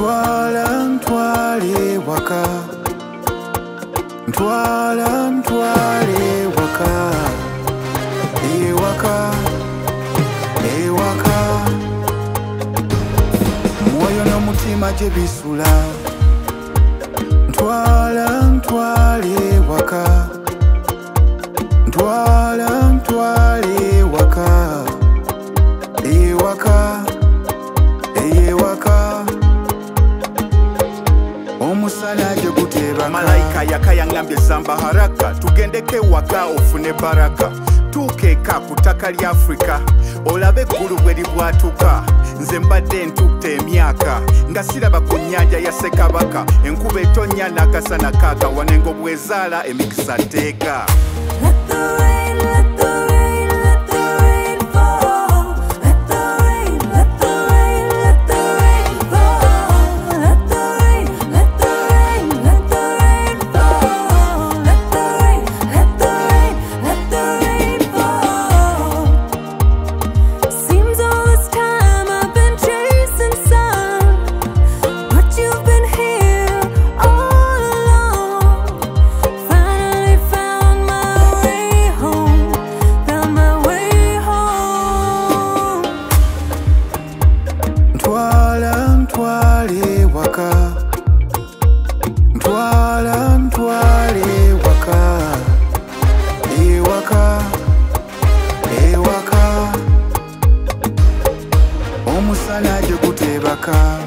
Ntwala ntwale waka, ntwala ntwale waka, ewaka, ewaka, mwoyo n'omutima gye bisula. Ntwala ntwale waka, ntwala ntwale waka, ewaka, ewaka, omusana gye gutebaka. Malaika yakaya ngambye zamba haraka, tugendeke waka ofune baraka. Tukeeka ku ttaka lya Afrika, olabe eggulu bwe libwatuka. Nze mbadde ntutte emyaka nga siraba ku nnyanja ya Ssekabaka. Enkuba etonnya n'akasana kaaka, wanengo bwezaala emikisa tteeka. Ntwala ntwale waka, ewaka, ewaka, omusana gye gutebaka.